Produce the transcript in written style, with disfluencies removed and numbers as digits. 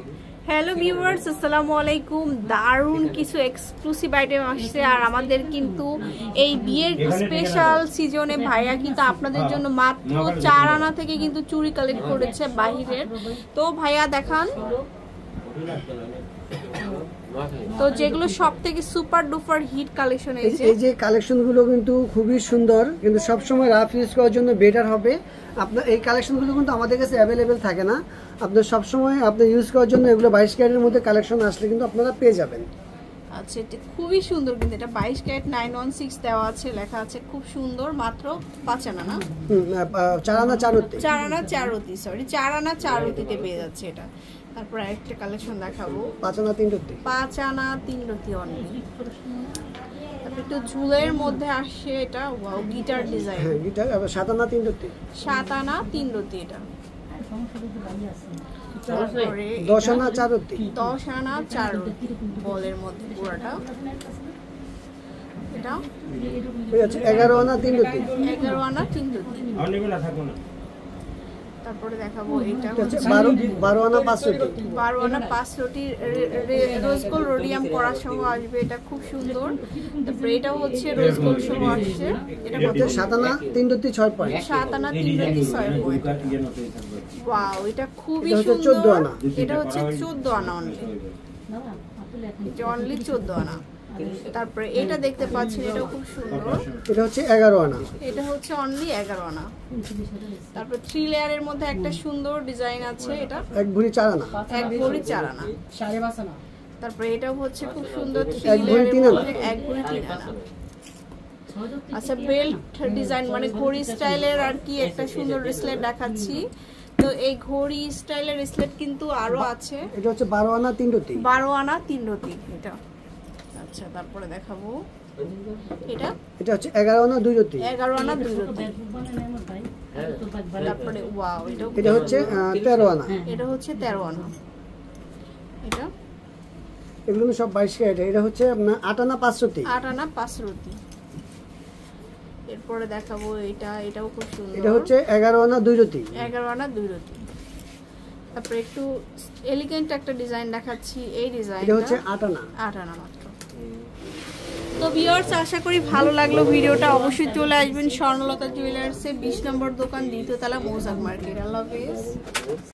Hello viewers, আসসালামু আলাইকুম। দারুণ কিছু এক্সক্লুসিভ আইটেম আসছে আর আমাদের কিন্তু এই বিয়ের স্পেশাল সিজনে ভাইয়া কিন্তু আপনাদের জন্য মাত্র 4 আনা থেকে কিন্তু চুড়ি কালেক্ট করেছে বাহিরের। তো ভাইয়া দেখান তো যেগুলো সবথেকে সুপার ডুপার হিট কালেকশন। এই যে কালেকশনগুলো কিন্তু খুবই সুন্দর, কিন্তু সবসময় রাফ ইউজ করার জন্য বেটার হবে। আপনার এই কালেকশনগুলো কিন্তু আমাদের কাছে অ্যাভেলেবেল থাকে না। আপনার সবসময় আপনি ইউজ করার জন্য এগুলো 22 ক্যারেটের মধ্যে কালেকশন আসলে কিন্তু আপনারা পেয়ে যাবেন। আচ্ছা, এটা খুবই সুন্দর, কিন্তু এটা 22 ক্যারেট 916 দেওয়া আছে, লেখা আছে, খুব সুন্দর। মাত্র 5 আনা না 4 আনা 4 রতি, 4 আনা 4 রতি, সরি 4 আনা 4 রতিতে পেয়ে যাচ্ছে এটা। তারপর আরেকটা কালেকশন দেখাবো, 5 আনা 3 রতি, 5 আনা 3 রতি অনলি। তারপর একটু ঝুলের মধ্যে আসছে এটা, ওয়াও, গিটার ডিজাইন। হ্যাঁ, গিটার। 7 আনা 3 রতি, 7 আনা 3 রতি এটা। তারপরে 10 আনা 4 রতি, 10 আনা 4 রতি বলের মধ্যে পুরোটা। এটা ঠিক আছে 11 আনা 3 রতি, 11 আনা 3 রতি। তারপরে দেখাবো এটা হচ্ছে 12 আনা 5 রতি, 12 আনা 5 রতি রোজ গোল্ড রোডিয়াম করা সহ আসবে, এটা খুব সুন্দর। তারপরে এটাও হচ্ছে রোজ গোল্ড সহ আসছে, এটা কত? 7 আনা 3 রতি 6 পয়েন্ট, 7 আনা 3 রতি 6 পয়েন্ট। ওয়াও, এটা খুবই সুন্দর। 14 আনা, এটা হচ্ছে 14 আনা অনলি, এটা অনলি 14 আনা। তারপরে এটা দেখতে পাচ্ছেন, এটা খুব সুন্দর, এটা হচ্ছে 11 আনা, এটা হচ্ছে অনলি 11 আনা। তারপর 3 লেয়ারের মধ্যে একটা সুন্দর ডিজাইন আছে, এটা 1 ভরি 4 আনা, 1 ভরি 4 আনা। তারপরে এটাও হচ্ছে খুব সুন্দর, 1 ভরি 3 আনা, 1 ভরি 3 আনা। আচ্ছা, বেল্ট ডিজাইন মানে ঘড়ি স্টাইলের আর কি একটা সুন্দর রেসলেট দেখাচ্ছি। তো এই ঘড়ি স্টাইলের রেসলেট কিন্তু আরো আছে। এটা হচ্ছে 12 আনা 3 রতি, 12 আনা 3 রতি এটা। আচ্ছা, তারপরে দেখাবো এটা হচ্ছে 11 আনা 2 রতি, 11 আনা 2 রতি। তারপরে ওয়াও, এটা হচ্ছে 13 আনা, এটা হচ্ছে 13 আনা। এটা এগুলো সব 22 ক্যারেট। এটা হচ্ছে আপনার 8 আনা 5 রতি, 8 আনা 5 রতি। এরপরে দেখাবো এটাও খুব সুন্দর, এটা হচ্ছে 11 আনা 2 রতি, 11 আনা 2 রতি। তারপরে একটু এলিগেন্ট একটা ডিজাইন দেখাচ্ছি, এই ডিজাইন, এটা হচ্ছে 8 আনা, 8 আনা মাত্র। তো ভিউয়ার্স, আশা করি ভালো লাগলো ভিডিওটা। অবশ্যই চলে আসবেন স্বর্ণলতা জুয়েলার্সে, 20 নম্বর দোকান, দ্বিতীয় তলা, মৌজাক মার্কেট। আল্লাহ হাফেজ।